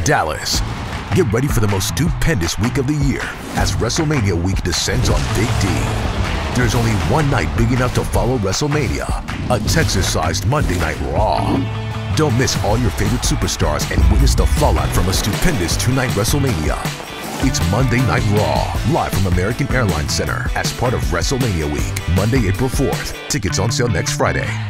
Dallas. Get ready for the most stupendous week of the year as WrestleMania week descends on Big D. There's only one night big enough to follow WrestleMania, a Texas-sized Monday Night Raw. Don't miss all your favorite superstars and witness the fallout from a stupendous two-night WrestleMania. It's Monday Night Raw, live from American Airlines Center as part of WrestleMania week, Monday, April 4th. Tickets on sale next Friday.